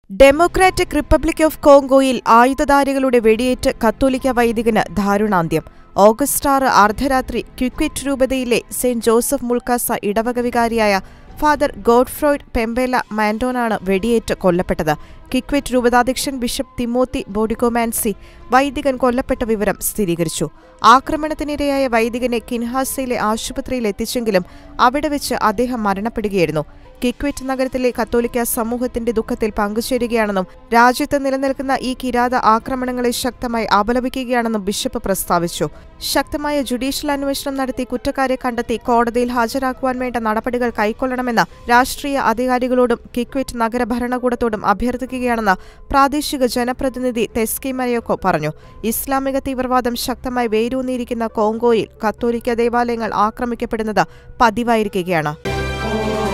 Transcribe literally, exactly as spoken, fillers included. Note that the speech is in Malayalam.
ഡെമോക്രാറ്റിക് റിപ്പബ്ലിക് ഓഫ് കോങ്കോയിൽ ആയുധധാരികളുടെ വെടിയേറ്റ് കത്തോലിക്ക വൈദികന് ദാരുണാന്ത്യം. ഓഗസ്റ്റ് ആറ് അർദ്ധരാത്രി ക്വിക്വിറ്റ് രൂപതയിലെ സെന്റ് ജോസഫ് മുൾക്കാസ ഇടവക വികാരിയായ ഫാദർ ഗോഡ്ഫ്രോയ്ഡ് പെമ്പേല മാൻഡോനാണ് വെടിയേറ്റ് കൊല്ലപ്പെട്ടത്. ക്വിക്വിറ്റ് രൂപതാധ്യക്ഷൻ ബിഷപ്പ് തിമോത്തി ബോഡിക്കോമാൻസി വൈദികൻ കൊല്ലപ്പെട്ട വിവരം സ്ഥിരീകരിച്ചു. ആക്രമണത്തിനിരയായ വൈദികനെ കിൻഹാസയിലെ ആശുപത്രിയിൽ എത്തിച്ചെങ്കിലും അവിടെ വെച്ച് അദ്ദേഹം മരണപ്പെടുകയായിരുന്നു. ക്വിക്വിറ്റ് നഗരത്തിലെ കത്തോലിക്ക സമൂഹത്തിന്റെ ദുഃഖത്തിൽ പങ്കുചേരുകയാണെന്നും രാജ്യത്ത് നിലനിൽക്കുന്ന ഈ കിരാത ആക്രമണങ്ങളെ ശക്തമായി അപലപിക്കുകയാണെന്നും ബിഷപ്പ് പ്രസ്താവിച്ചു. ശക്തമായ ജുഡീഷ്യൽ അന്വേഷണം നടത്തി കുറ്റക്കാരെ കണ്ടെത്തി കോടതിയിൽ ഹാജരാക്കുവാൻ വേണ്ട നടപടികൾ കൈക്കൊള്ളണമെന്ന് രാഷ്ട്രീയ അധികാരികളോടും ക്വിക്വിറ്റ് നഗര ഭരണകൂടത്തോടും അഭ്യർത്ഥിക്കുകയാണെന്ന് പ്രാദേശിക ജനപ്രതിനിധി തെസ്കി മരയോക്കോ പറഞ്ഞു. ഇസ്ലാമിക തീവ്രവാദം ശക്തമായി വേരൂന്നിയിരിക്കുന്ന കോങ്കോയിൽ കത്തോലിക്ക ദേവാലയങ്ങൾ ആക്രമിക്കപ്പെടുന്നത് പതിവായിരിക്കുകയാണ്.